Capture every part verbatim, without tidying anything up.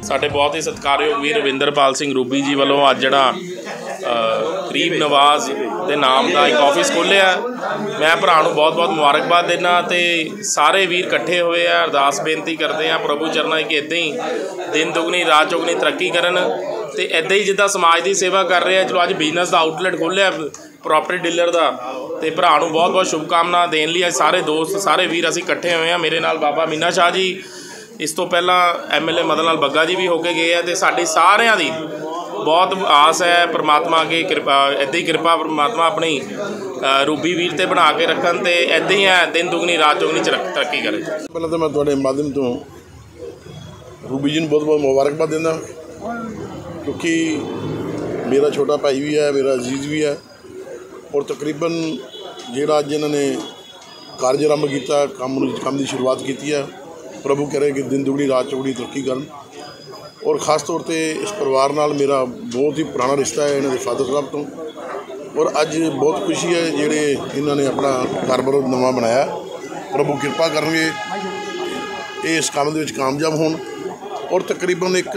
ਸਾਡੇ बहुत ही सत्कारयोग वीर रविंदरपाल सिंह रूबी जी वालों अज जिहड़ा गरीब नवाज के नाम का एक ऑफिस खोलिया। मैं भरा नूं बहुत बहुत मुबारकबाद देना तो सारे वीर इकट्ठे हुए हैं, अरदास बेनती करते हैं प्रभु चरणा कि इदां ही दिन दुगनी रात चौगनी तरक्की करन तो इदां ही जिद्दां समाज की सेवा कर रहे हैं। चलो अज बिजनेस का आउटलैट खोलिया प्रॉपर्टी डीलर का, तो भरा नूं बहुत बहुत शुभकामना देने लिए सारे दोस्त सारे वीर असीं इकट्ठे हुए हैं। मेरे नाल बाबा मीना शाह जी, इस तो पहला M L A Madan Lal Bagga ji भी होके गए हैं। तो साडी सारिਆਂ ਦੀ बहुत आस है परमात्मा अगे कृपा इदां ही कृपा परमात्मा अपनी रूबी वीर ते बना के रखन ते इदां ही है दिन दुगनी रात चौगनी च तरक्की करे। पहले तो मैं तुहाडे माध्यम तो रूबी जी नूं बहुत बहुत मुबारकबाद देना, क्योंकि मेरा छोटा भाई भी है, मेरा अजीज भी है और तकरीबन जिहड़ा अज इन्हां ने कारज आरंभ किया काम काम की शुरुआत की है। प्रभु करे कि दिन दुगनी रात चौगनी तरक्की करन। और खास तौर पर इस परिवार नाल मेरा बहुत ही पुराना रिश्ता है इन्होंने फादर साहब तो, और अज बहुत खुशी है जिहड़े इन्होंने अपना कारोबार नवा बनाया। प्रभु कृपा करनगे ये इस काम दे विच कामयाब होण और तकरीबन एक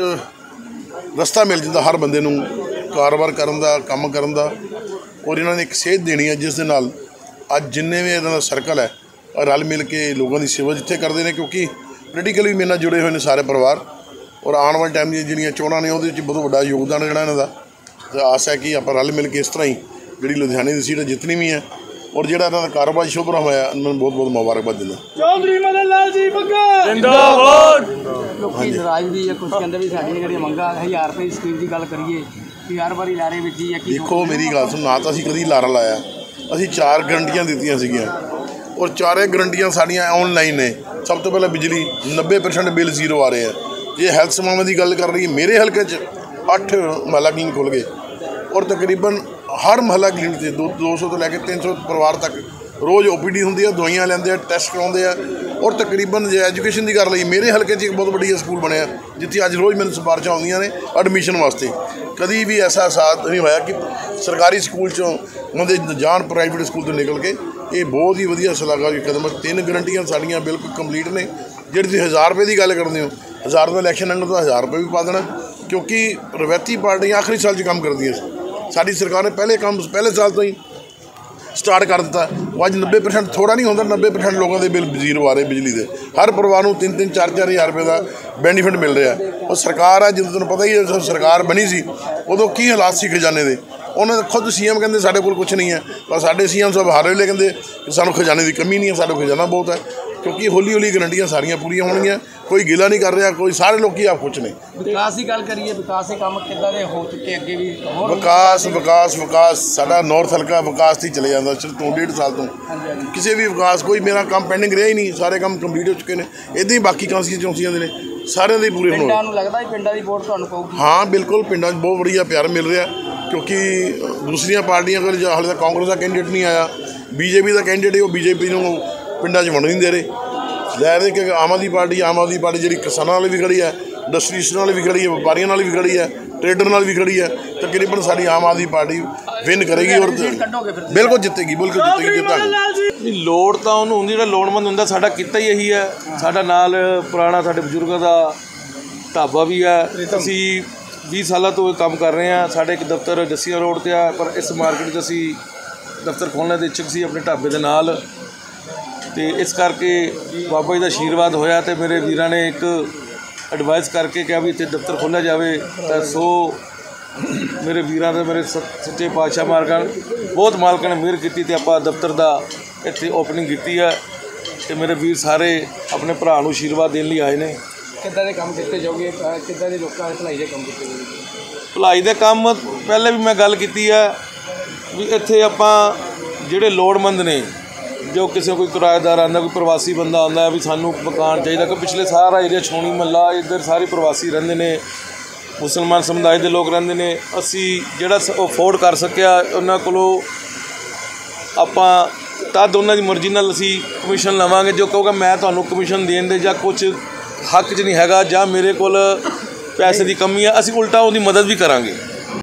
रस्ता मिल जाता हर बंदे नूं कारोबार करन दा काम करन दा। और इन्होंने एक सेध देनी है जिस दे नाल अज जिन्ने भी इन्हां दा सर्कल है रल मिल के लोगों की सेवा जिथे करते हैं, क्योंकि पोलीटिकली मेरे नाल जुड़े हुए हैं सारे परिवार। और आने वाले टाइम दी जिहड़ियां चोणां ने उहदे विच बहुत वड्डा योगदान जिहड़ा इन्हां दा, ते आस है कि आपां रल मिल के इस तरह ही जिहड़ी लुधियाने की सीट जितनी भी है और जिहड़ा इन्हां दा कारोबार शुभ रहा होया उन्हां नूं बहुत बहुत मुबारकबाद दिंदा। चौधरी मदन लाल जी बग्गा जिंदाबाद। लोकी नाराज भी है, कुछ कहंदे भी साडी जिहड़ियां मंगां हज़ार रुपए की स्कीम की गल करिए कि हर बारी लारे विच ही है कि देखो मेरी गल सुण, ना तो असीं कदी लारा लाया, असीं चार गारंटियां दित्तियां सीगीਆਂ और चारे गारंटियां साड़ियाँ ऑनलाइन ने। सब तो पहले बिजली नब्बे परसेंट बिल जीरो आ रहे हैं। जे हेल्थ सेवावां की गल कर रही है, मेरे हल्के च अठ महला क्लीनिक खुल गए और तकरीबन हर महला क्लीनिक से दो दो सौ तो लैके तीन सौ परिवार तक रोज़ ओ पी डी होंदी है, दवाइयाँ लेंदे, टेस्ट कराउंदे आ। और तकरीबन जे एजुकेशन की गल लई मेरे हल्के च एक बहुत वड्डी स्कूल बनया जिथे अज रोज़ मैंने सिफारिशां आउंदियां ने एडमिशन वास्ते। कभी भी ऐसा एहसास नहीं होया कि सरकारी स्कूल चों उन्होंने जान प्राइवेट स्कूल तो निकल के। ये बहुत ही वधिया सलाहकार कदम है। तीन गारंटियां साड़ियां बिल्कुल कंप्लीट ने। जिहड़ी तुसीं हज़ार रुपये की गल करते हो, हज़ार रुपये इलैक्शन लंघण तो हज़ार रुपये भी पा देना, क्योंकि रवायती पार्टियां आखिरी साल च काम करदियां सी। साडी सरकार ने पहले काम पहले साल तो ही स्टार्ट कर दिता। वो अज नब्बे परसेंट थोड़ा नहीं होंदा, नब्बे परसेंट लोगों के बिल जीरो आ रहे बिजली के। हर परिवार को तीन तीन चार चार हज़ार रुपये का बेनीफिट मिल रहा है। और सरकार है, जो तुम पता ही है जब सरकार बनी सी उदों की हालात सी खजाने के। उन्होंने खुद सी एम कहते साढ़े कोल कुछ नहीं है, पर साढ़े सी एम साहब हर वेले कहते कि सानू खजाने की कमी नहीं है, साढ़े खजाना बहुत है। क्योंकि हौली हौली गारंटियां सारियां पूरियां होणगियां, कोई गिला नहीं कर रहा, कोई सारे लोग आप खुश ने। विकास की गल करिए, विकास के काम किद्दां दे हो चुके अगे भी विकास विकास विकास साडा नॉर्थ हल्का विकास ही चले जाता सिर्फ तो डेढ़ साल तो किसी भी विकास कोई मेरा काम पेंडिंग रहा ही नहीं, सारे काम कंप्लीट हो चुके हैं। इदां ही बाकी कांसियां चौंसियां दे ने सारे दे पूरे होने। पिंडां नूं लगदा है पिंडां दी वोट तुहानूं पऊगी? हाँ बिल्कुल, पिंडां बहुत बढ़िया प्यार मिल रहा, क्योंकि दूसरिया पार्टियां कोल हाले तक कांग्रेस का कैंडिडेट नहीं आया, बीजेपी का कैंडिडेट है वो बीजेपी नूं पिंडां च वंड नहीं दे रहे। लै रहे कि आम आदमी पार्टी आम आदमी पार्टी जी किसानों वाली भी खड़ी है, इंडस्ट्रीज नाल भी खड़ी है, व्यापारियों नाल भी खड़ी है, ट्रेडर नाल भी खड़ी है। तकरीबन साड़ी आम आदमी पार्टी विन करेगी और बिल्कुल जितेगी, बिल्कुल जितेगी जितांगे। लोड़ तो उन्होंने होंदी, जो लोड़मंद होंदा साडा किता ही यही है। साडा नाल पुराना साडे बजुर्गों का ढाबा भी है, असी बीस साल तो काम कर रहे हैं। साडे एक दफ्तर जस्सियां रोड पर है, पर इस मार्केट असी दफ्तर खोलने के इच्छुक सी अपने ढाबे के नाल। तो इस करके बाबा जी का आशीर्वाद होया तो मेरे वीरां ने एक एडवाइस करके कहा भी इत्थे दफ्तर खोलिया जाए। तो सो मेरे वीरां दे मेरे सच्चे पातशाह मालकां बहुत मालकां ने मेहर की तो आपां दफ्तर का इत्थे ओपनिंग की है। तो मेरे वीर सारे अपने भरा नूं आशीर्वाद देने लिए आए ने। किद्दां दे काम कीते जाओगे, किद्दां दे लोकां दे भलाई दे काम कीते जाओगे? भलाई दे काम पहले भी मैं गल की है भी इत्थे आपां जिहड़े लोड़मंद ने, जो किसी कोई किराएदार आता, कोई प्रवासी बंदा आता भी सानू मकान चाहिए, कि पिछले सारा एरिया छौनी महला इधर सारे प्रवासी रहिंदे ने, मुसलमान समुदाय के लोग रहिंदे ने। असी जिहड़ा अफोर्ड कर सकिया उन्हां कोलों आपां तद उन्हां दी मर्जी नाल असी कमीशन लवांगे। जो कहोगा मैं तुहानूं कमीशन देण दे जां कुछ हक च नहीं हैगा जां मेरे कोल पैसे की कमी है, असी उल्टा उहदी मदद भी करांगे।